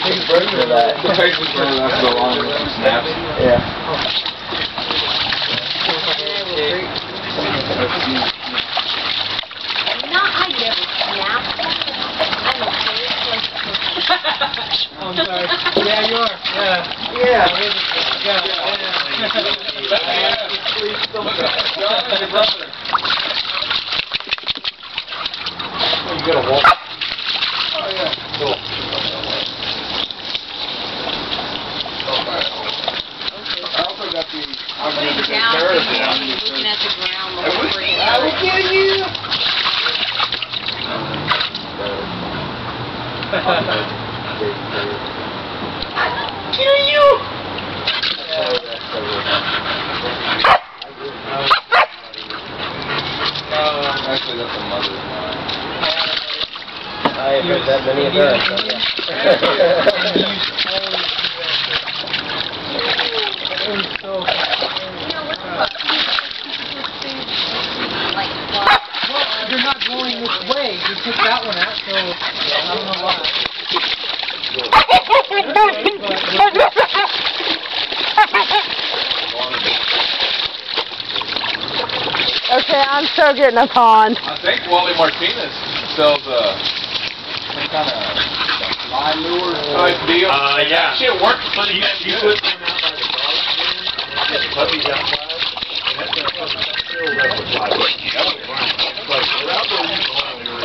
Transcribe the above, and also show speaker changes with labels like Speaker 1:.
Speaker 1: for that. The face was really not so long with some snaps.
Speaker 2: Yeah.
Speaker 3: No, I never snap. I'm
Speaker 4: I'm sorry. Yeah, you are. Yeah.
Speaker 2: Yeah. You gotta walk. Oh yeah. Cool.
Speaker 1: I also got the
Speaker 3: laying down, looking at the ground.
Speaker 2: I will kill you. Kill you.
Speaker 1: Actually, that's a mother's line.
Speaker 2: I have heard that many times.
Speaker 4: Well, you're not going this way. You took that one out, so I don't know why.
Speaker 5: Okay, I'm so getting a pond.
Speaker 1: I think Wally Martinez sells some kind of fly lure type deal.
Speaker 6: Yeah.
Speaker 1: Shit works pretty
Speaker 6: You
Speaker 1: good.
Speaker 6: put them out by the dog pen, and the puppies outside, and that's going to still fly.